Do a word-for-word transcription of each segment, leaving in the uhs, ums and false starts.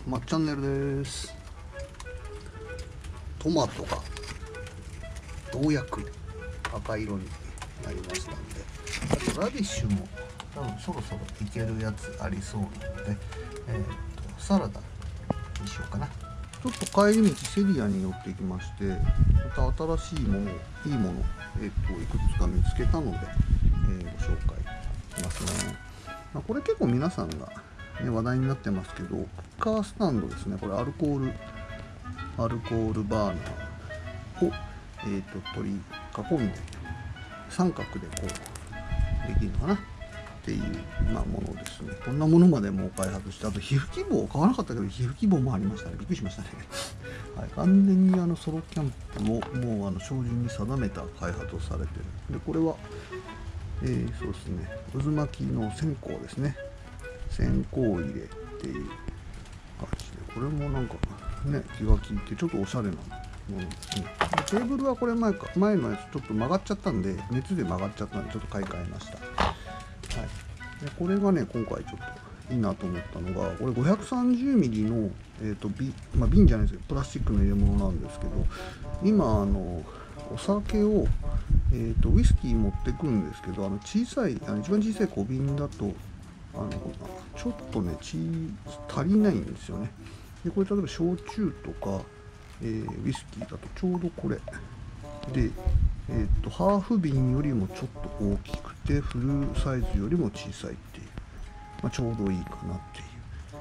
まっチャンネルです。トマトがようやく赤色になりましたので、あとラディッシュも多分そろそろいけるやつありそうなので、えー、とサラダにしようかな。ちょっと帰り道セリアに寄ってきまして、また新しいもの、いいもの、えー、といくつか見つけたので、えー、ご紹介しますね。まあ、これ結構皆さんが、ね、話題になってますけど、カースタンドですね。これアルコールアルコールバーナーを、えー、と取り囲んで三角でこうできるのかなっていう、まあ、ものですね。こんなものまでもう開発して、あと皮膚希望を買わなかったけど皮膚希望もありましたね。びっくりしましたね。はい、完全にあのソロキャンプをもうあの照準に定めた開発をされてる。でこれは、えー、そうですね、渦巻きの線香ですね。線香入れっていう感じで、これもなんかね、気が利いてちょっとおしゃれなものですね。テーブルはこれ前か前のやつちょっと曲がっちゃったんで、熱で曲がっちゃったんでちょっと買い替えました。はい、でこれがね今回ちょっといいなと思ったのが、これごひゃくさんじゅうミリの、えーと 瓶、まあ、瓶じゃないですよ、プラスチックの入れ物なんですけど、今あのお酒を、えーとウイスキー持ってくんですけど、あの小さいあの一番小さい小瓶だとあのちょっとね血足りないんですよね。でこれ例えば焼酎とか、えー、ウイスキーだとちょうどこれで、えー、とハーフ瓶よりもちょっと大きくてフルサイズよりも小さいっていう、まあ、ちょうどいいかなっていう、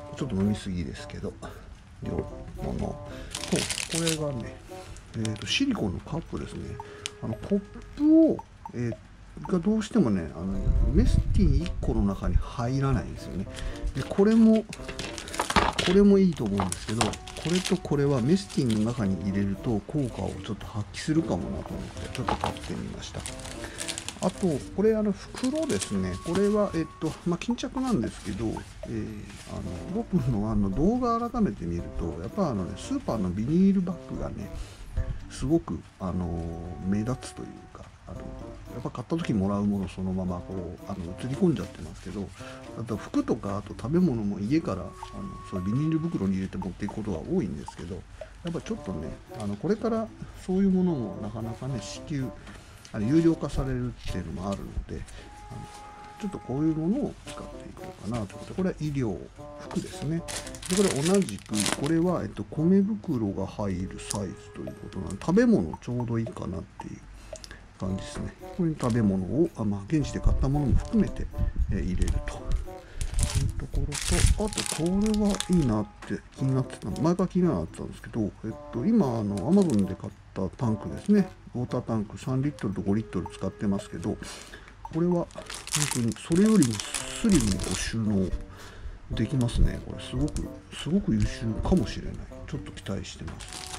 ちょっと飲みすぎですけど量ものと、これがね、えー、とシリコンのカップですね。あのコップを、えー、がどうしてもねあのメスティンいっこの中に入らないんですよね。でこれもこれもいいと思うんですけど、これとこれはメスティンの中に入れると効果をちょっと発揮するかもなと思ってちょっと買ってみました。あとこれあの袋ですね。これはえっとまあ巾着なんですけど、えー、あのロープのあの動画改めて見るとやっぱあのねスーパーのビニールバッグがねすごくあの目立つというか、あのやっぱ買った時もらうものそのままこうあの映り込んじゃってますけど、あと服とかあと食べ物も家からあのそうビニール袋に入れて持っていくことが多いんですけど、やっぱちょっとねあのこれからそういうものもなかなかね支給あの有料化されるっていうのもあるので、あのちょっとこういうものを使っていこうかなということで、これは医療服ですね。でこれ同じくこれは、えっと、米袋が入るサイズということなので、食べ物ちょうどいいかなっていう感じですね。これに食べ物をあ、まあ、現地で買ったものも含めて、えー、入れるというところと、あとこれはいいなって気になってたの、前から気になってたんですけど、えっと、今あの Amazon で買ったタンクですね。ウォータータンクさんリットルとごリットル使ってますけど、これは本当にそれよりもスリムにこう収納できますね。これすごくすごく優秀かもしれない。ちょっと期待してます。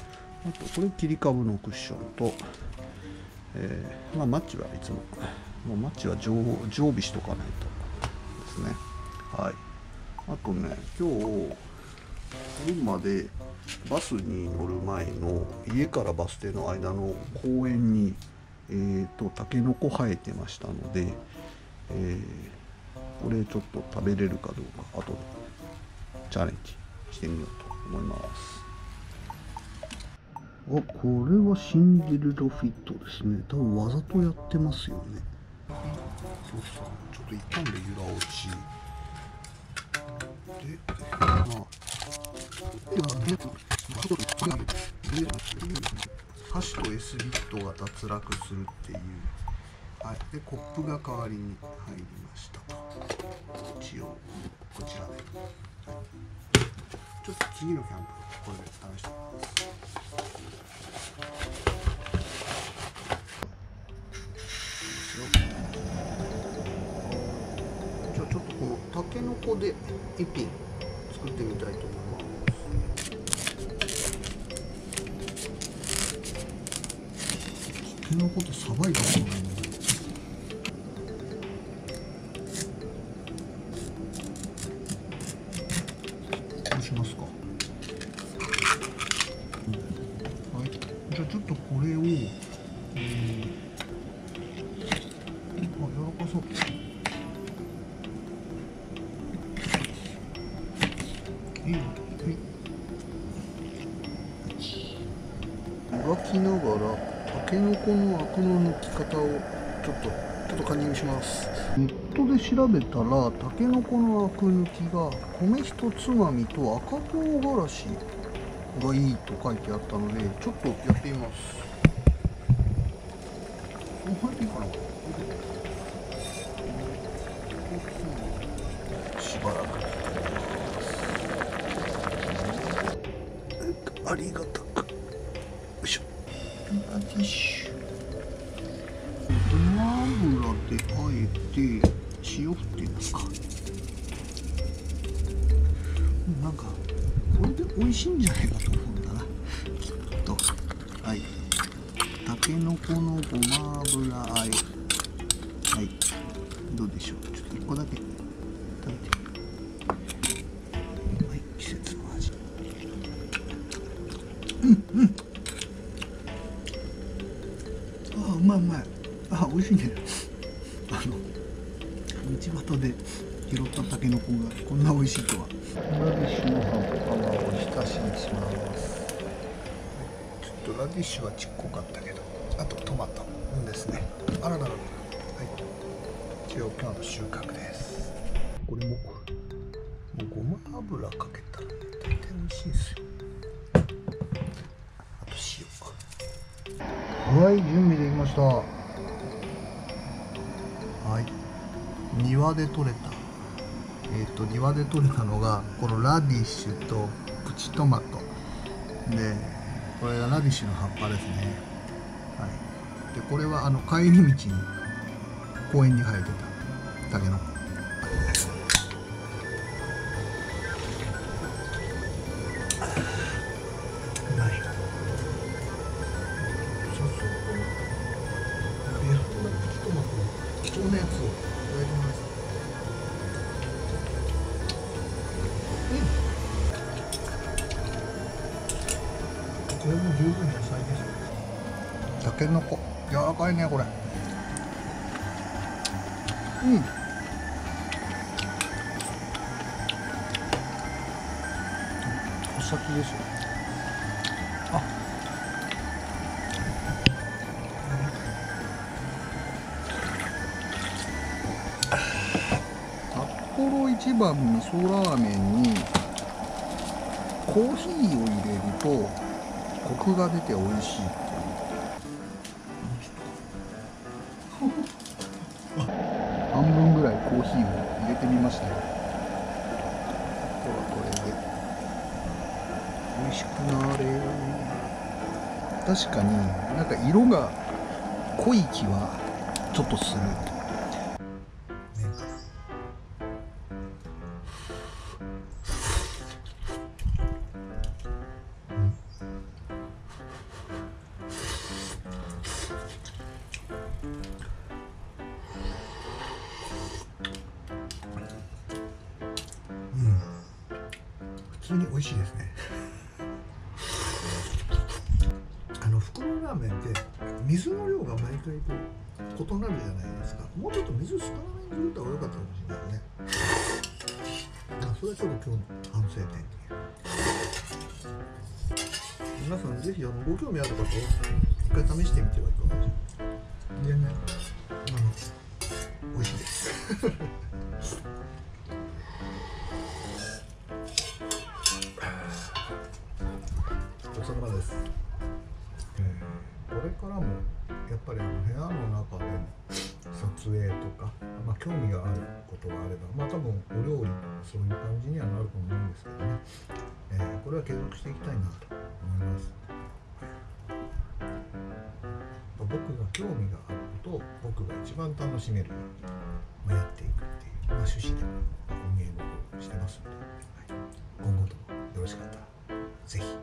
あとこれ切り株のクッションと、えー、まあマッチはいつももうマッチは常常備しとかないとですね。はい。あとね、今日群馬でバスに乗る前の家からバス停の間の公園にえーとタケノコ生えてましたので、えー、これちょっと食べれるかどうか後でチャレンジしてみようと思います。あ、これはシンデレラフィットですね。多分わざとやってますよね。そうそう、ちょっと一旦で揺ら落ちで、まあ箸と S ビットが脱落するっていう、はい、でコップが代わりに入りましたと。一応こちらで、はい、ちょっと次のキャンプこれで試してみます。じゃあちょっとこのタケノコで一品作ってみたいと思います。タケノコってさばいたことないんだけど、どうしますか。はい、じゃあちょっとこれを、えー、あ、柔らかそう。いい、はい、 きながらたけのこのアクの抜き方をちょっとちょっとカンニングします。ネットで調べたらたけのこのアク抜きが米一つまみと赤唐辛子がいいと書いてあったのでちょっとやってみます。この辺でいいかな。しばらくありがたくよいしょ。ラディッシュごま油であえて塩振ってみますか。なんかこれで美味しいんじゃないかと思うんだなきっと。はい、たけのこのごま油あえ、はい、どうでしょう。ちょっといっこだけ食べて。はい、季節の味。うんうん、ああうまいうまい。あ美味しいね。あの道端で拾ったたけのこがこんな美味しいとは。ラディッシュの葉っぱを浸しにします。ちょっとラディッシュはちっこかったけど、あとトマトですね。あらららら、はい、一応今日の収穫です。これももうごま油かけたらね大体美味しいですよ。あと塩。はい、準備できました。はい、庭で採れたえー、と庭で採れたのがこのラディッシュとプチトマトで、これがラディッシュの葉っぱですね。はい、でこれはあの帰り道に公園に生えてたタケノコ。うまい。そうそう、このベランダプチトマトの貴重なやつをいただきます。これも十分野菜です。たけのこ柔らかいねこれ。うん。お先ですよ。あ。札幌一番味噌ラーメンにコーヒーを入れるとコクが出て美味しいっていう。半分ぐらいコーヒーを入れてみましたよ。これはこれで美味しくなれ。確かになんか色が濃い気はちょっとする。普通に美味しいですね。あの袋ラーメンって水の量が毎回こう異なるじゃないですか。もうちょっと水少なめに入れた方が良かったかもしれないね。まあそれはちょっと今日の反省点。皆さんぜひあのご興味ある方は一回試してみてはいかがでしょうか。でね、あの美味しいです。お疲れ様です。えー、これからもやっぱりあの部屋の中での撮影とか、まあ、興味があることがあれば、まあ多分お料理とかそういう感じにはなると思うんですけどね、えー、これは継続していきたいなと思います。僕が興味があることを僕が一番楽しめるように、まあ、やっていくっていう、まあ、趣旨で運営の方をしてますので、はい、今後ともよろしかったらぜひ